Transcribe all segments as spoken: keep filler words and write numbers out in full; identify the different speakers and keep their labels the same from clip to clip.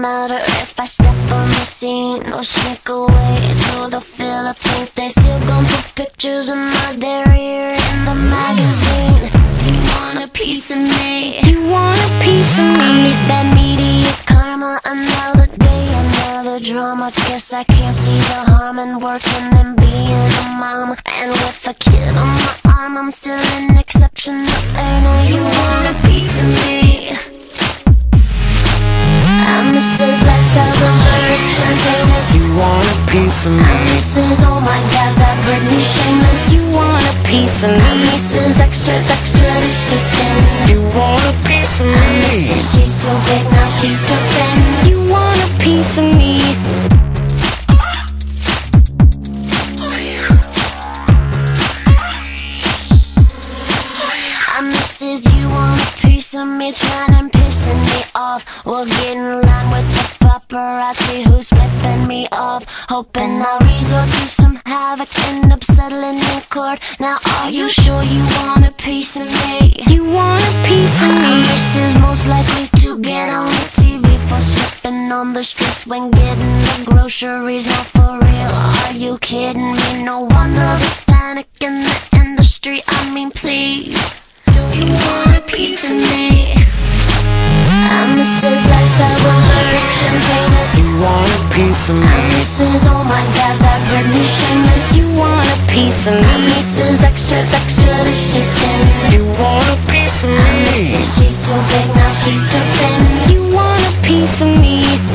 Speaker 1: matter if I step on the scene or sneak away to the Philippines. They still gon' put pictures of my derriere in the magazine. You want a piece of me? You want a piece of me? I'm this bad media karma. Another day, another drama. Guess I can't see the harm in working and being a mom. And with a kid on my arm, I'm still an exceptional earner. You want a piece of me? I'm Missus Lifestyle of the rich and famous.
Speaker 2: You want a piece of me?
Speaker 1: I'm Missus Oh my God, that Britney shameless. You want a piece of me? I'm Missus Extra, extra, it's just in.
Speaker 2: You want a piece of me?
Speaker 1: I'm Missus She's too big, now she's too thin. You want a piece of me? I'm Missus You want a piece of me? Trying and pissing me off. We'll get in line with the paparazzi who's flipping me off. Hoping I'll resort to some havoc, end up settling in court. Now are you sure you want a piece of me? You want a piece of me? Missus Most likely to get on the T V for slipping on the streets when getting the groceries. Not for real, are you kidding me? No wonder there's panic in the industry. I mean please, do you want a piece of me? I'm Missus Lifestyle of the rich and famous.
Speaker 2: You want a piece of me?
Speaker 1: I'm Missus Oh my God, that Britney shameless. You want a piece of me? I'm Missus Extra, extra, delicious skin.
Speaker 2: You want a piece of me?
Speaker 1: I'm Missus She's too big, now she's too thin. You want a piece of me?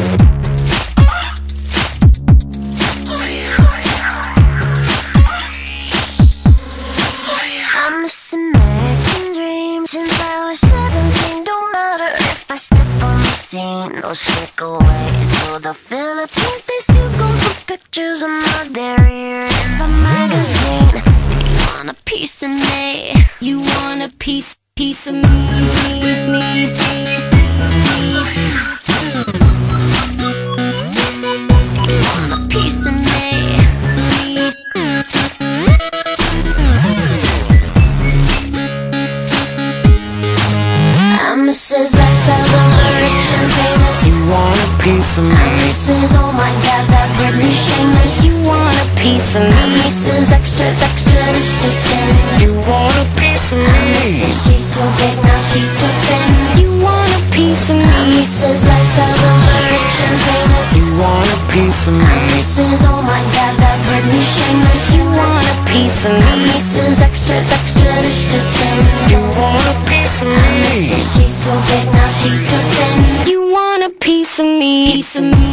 Speaker 1: I'm missing American dreams since I was seventeen. Don't matter if I step on the scene or sneak away to the Philippines. They still gon' put pictures of my derriere in the magazine. You want a piece of me? You want a piece, piece of me? me, me, me. You want a piece of me? me. I'm Missus Lifestyle of the rich and famous.
Speaker 2: You want a piece of me?
Speaker 1: I'm Missus Oh my God, that Britney shameless. You want a piece of me? I'm Missus Extra, extra, delicious skin.
Speaker 2: You want a piece of
Speaker 1: I'm
Speaker 2: me?
Speaker 1: Missus She's too big, now she's too thin. You want a piece of me? I'm Missus Lifestyle of the rich and famous.
Speaker 2: You want a piece of me?
Speaker 1: I'm Missus Oh my God, that Britney shameless. You want a piece of me? I'm Missus Extra, extra, delicious skin.
Speaker 2: You want a piece of me?
Speaker 1: She's too big, now she's too thin. You want a piece of me? Piece of me?